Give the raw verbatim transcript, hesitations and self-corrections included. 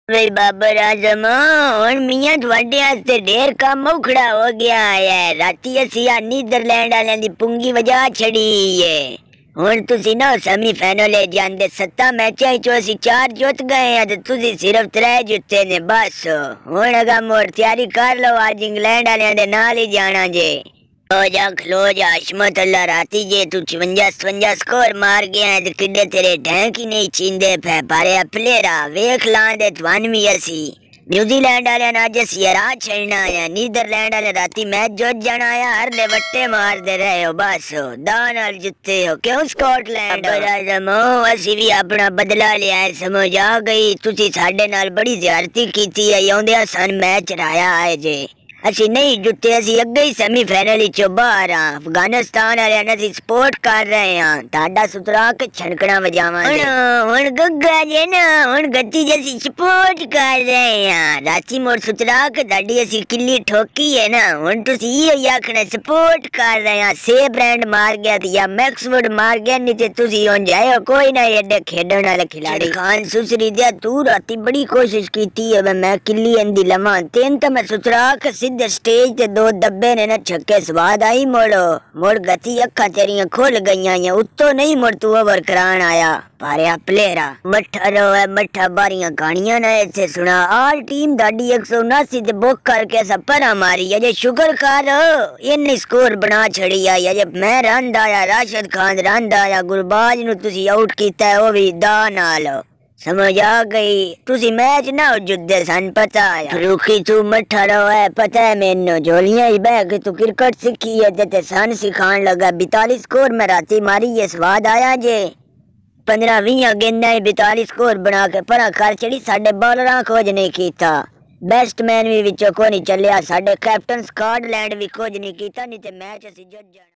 भाई बाबर आजम हुण मियां तुहाडे वास्ते ढेर काम औखड़ा हो गया है। राती असी आ नीदरलैंड वालियां दी पुंगी वजा छड़ी है। हुण तुसी ना सेमी फाइनल जांदे सत्ता मैचां चो असी चार जित गए हैं ते तुसी सिर्फ त्रै जिते ने बस। हुण अगा मोड़ तैयारी कर लो, अज इंग्लैंड वालियां दे नाल ही जाना जे। खलो जा खलो जा हशमत अल्लाह राती जे तू छवंजा सवंजा स्कोर मार गया है ते किड्डे तेरे ढैंक ही नहीं चींदे फै पारे प्लेयरा वेख लां दे तुहान भी असी न्यूजीलैंड वाले ने अज असी हरा छड़ना है। नीदरलैंड वाले राती मैच जुत जाना है, हर ले वट्टे मार दे रहे हो बस दा नाल जिते हो क्यों स्कॉटलैंड असी भी अपना बदला लिया है। समझ आ गई तुसी साडे नाल बड़ी ज्यादती कीती है, आउंदे सन मैच राया है जे असी नहीं जुटे, असी अगे ही सेमी फाइनल चो बाहर हाँ। अफगानिस्तान वाले असी सपोर्ट कर रहे हैं, ताड़ा सुतरा के छणकना वजावांगे। हुण गग्गा जे ना हुण गति जैसी सपोर्ट कर रहे हैं, राची मोड़ सुतरा के ताड़ी असी किल्ली ठोकी है ना। हुण तुसी इहो आखना सपोर्ट कर रहे हैं, से ब्रांड मार गया या मैक्सवुड मार गया, नहीं ते तुसी हुण जाओ कोई ना एडे खेडण वाले खिलाड़ी। खान सुसरी दे तू राती बड़ी कोशिश कीती है मैं किल्ली अंदी लवां, तेन तो मैं सुतरा के सीधे स्टेज ते दो दब्बे ने ना छक्के स्वाद आई मोड़ो मोड़ गति अखा तेरिया खुल गई, उत्तो नहीं मुड़ तू ओवर करान आया पारिया प्लेयरा। मठा रो है मठा बारियां कहानियां ना ऐसे सुना। आल टीम दाड़ी एक सौ उनासी ते बुक करके ऐसा परा मारी अजे शुक्र कर इन्नी स्कोर बना छड़ी आई। अजे मैं रन आया, राशिद खान रन आया, गुरबाज नु तुसी आउट कीता है वो भी दा नाल। समझ आ गई तुसी मैच ना जुद्दे सन पता है रुखी तू मठा रो है पता है मैनू झोलियां ही बह के तू क्रिकेट सीखी है ते सन सिखान लगा। बिताली स्कोर में राती मारी ये स्वाद आया जे पंद्रह वीह गेंदा बिताली स्कोर बना के परा कर चढ़ी। साडे बॉलर खोज नहीं कीता, बैट्समैन भी विचों को नहीं चलिया, साडे कैप्टन स्कॉटलैंड भी खोज नहीं कीता, नहीं ते मैच असी जित जाना।